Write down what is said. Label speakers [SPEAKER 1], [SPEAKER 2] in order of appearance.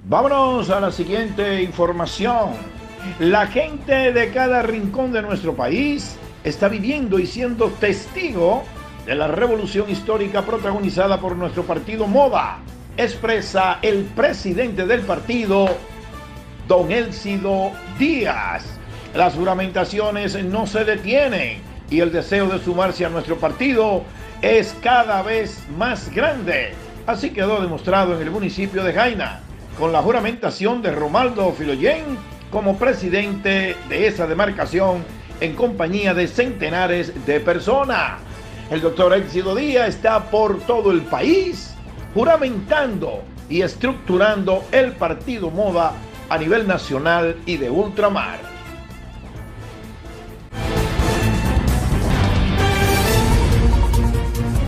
[SPEAKER 1] Vámonos a la siguiente información. La gente de cada rincón de nuestro país está viviendo y siendo testigo de la revolución histórica protagonizada por nuestro partido MOVA, expresa el presidente del partido, don Elcido Díaz. Las juramentaciones no se detienen y el deseo de sumarse a nuestro partido es cada vez más grande. Así quedó demostrado en el municipio de Jaina, con la juramentación de Romaldo Filoyen como presidente de esa demarcación en compañía de centenares de personas. El doctor Elcido Díaz está por todo el país juramentando y estructurando el partido MOVA a nivel nacional y de ultramar.